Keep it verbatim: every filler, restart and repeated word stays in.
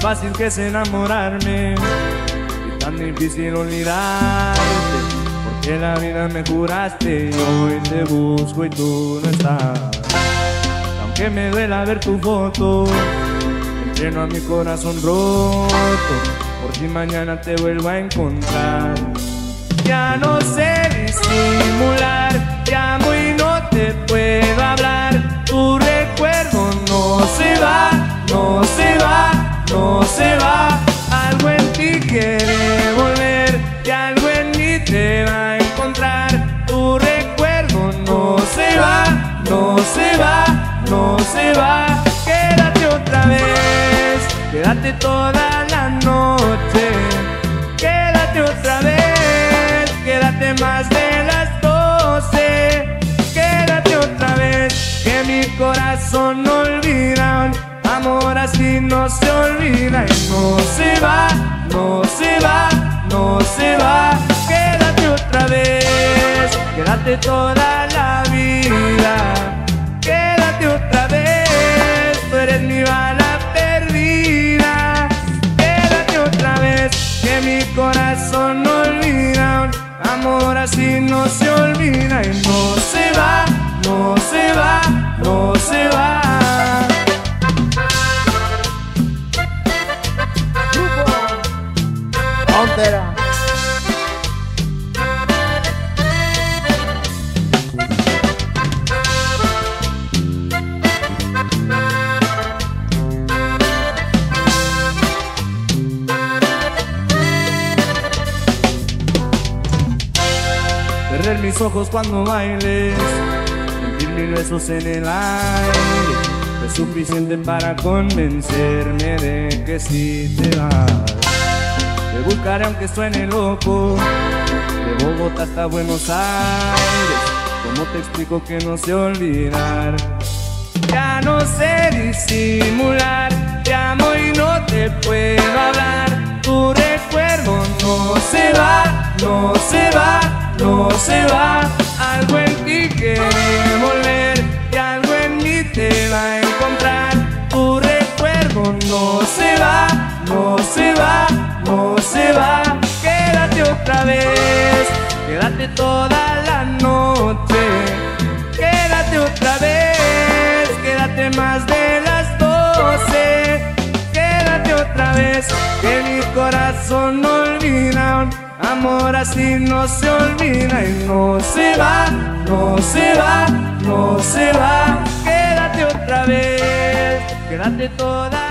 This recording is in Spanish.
fácil que es enamorarme y tan difícil olvidarte, porque la vida me juraste y hoy te busco y tú no estás. Aunque me duela ver tu foto, entreno a mi corazón roto, por si mañana te vuelvo a encontrar. Ya no sé disimular, te amo y no te puedo hablar. Tu recuerdo no se va, no se va, no se va. Algo en ti quiere volver y algo en mí te va a encontrar. Tu recuerdo no se va, no se va, no se va. Quédate otra vez, quédate toda la noche. Quédate otra vez, quédate más de las doce. Quédate otra vez, que mi corazón no olvida. Amor así no se olvida y no se va, no se va, no se va. Quédate otra vez, quédate toda la vida. Quédate otra vez, tú eres mi bala perdida. Quédate otra vez, que mi corazón no olvida. Amor así no se olvida y no se va, no se va, no se va. Frontera. Cerrar mis ojos cuando bailes, sentir mil besos en el aire, es suficiente para convencerme de que si te vas. Te buscaré aunque suene loco, de Bogotá hasta Buenos Aires. ¿Cómo te explico que no sé olvidar? Ya no sé disimular, te amo y no te puedo hablar. Tu recuerdo no se va, no se va, no se va. Algo en ti quiere volver y algo en mí te va a encontrar. Tu recuerdo no se va, no se va, no se va. Quédate otra vez, quédate toda la noche. Quédate otra vez, quédate más de las doce. Quédate otra vez, que mi corazón no olvida. Amor así no se olvida y no se va, no se va, no se va. Quédate otra vez, quédate toda